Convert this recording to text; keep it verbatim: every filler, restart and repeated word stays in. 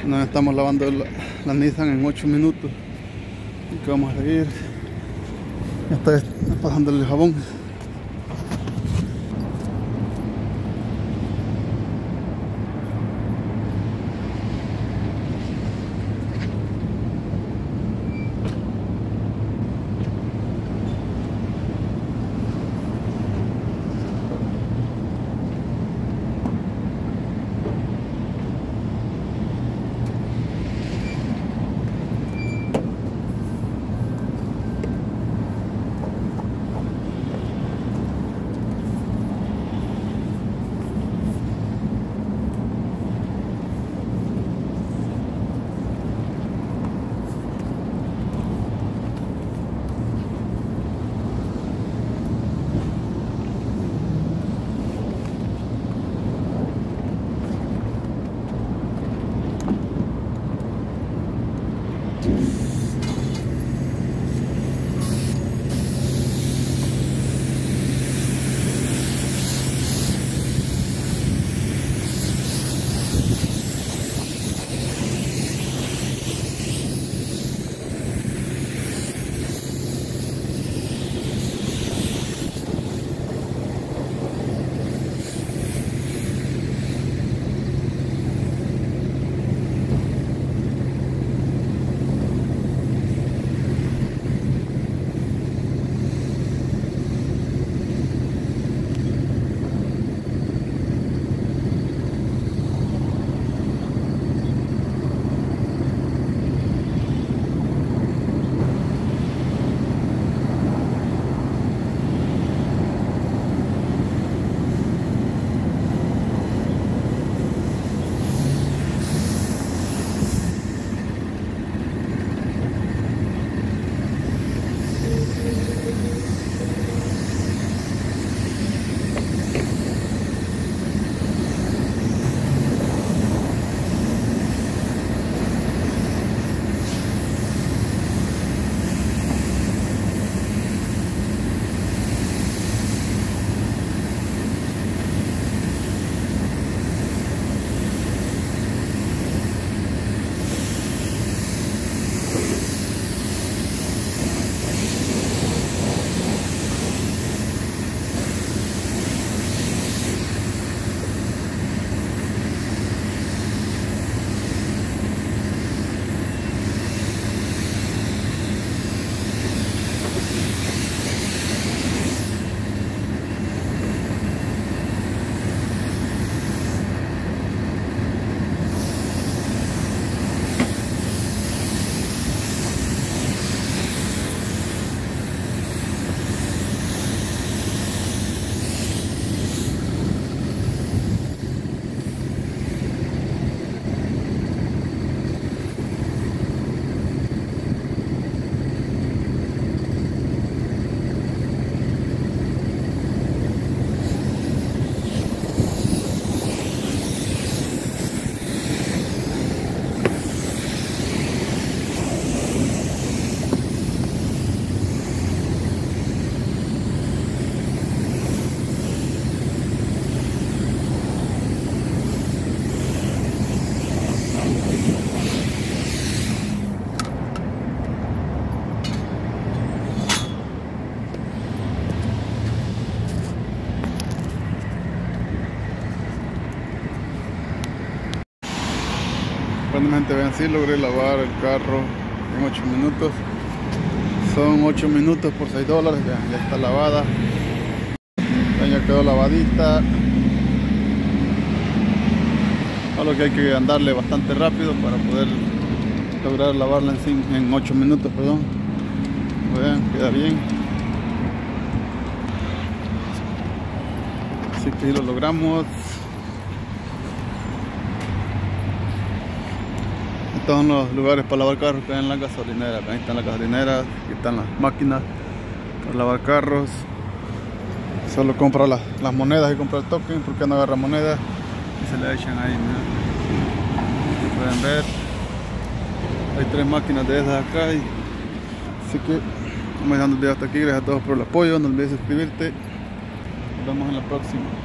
Nos estamos lavando la, la Nissan en ocho minutos. Y que vamos a seguir. Ya está pasando el jabón. Bueno, gente, vean, sí logré lavar el carro en ocho minutos. Son ocho minutos por seis dólares. Vean, ya está lavada. Ya quedó lavadita. Solo que hay que andarle bastante rápido para poder lograr lavarla en, en ocho minutos, perdón. Vean, queda bien. Así que lo logramos. Estos son los lugares para lavar carros que hay en la gasolinera. Ahí están las gasolineras, aquí están las máquinas para lavar carros. Solo compra las, las monedas y compra el token, porque no agarra monedas y se le echan ahí, ¿no? Como pueden ver, hay tres máquinas de esas acá. Y, así que vamos dejando el video hasta aquí. Gracias a todos por el apoyo. No olvides suscribirte. Nos vemos en la próxima.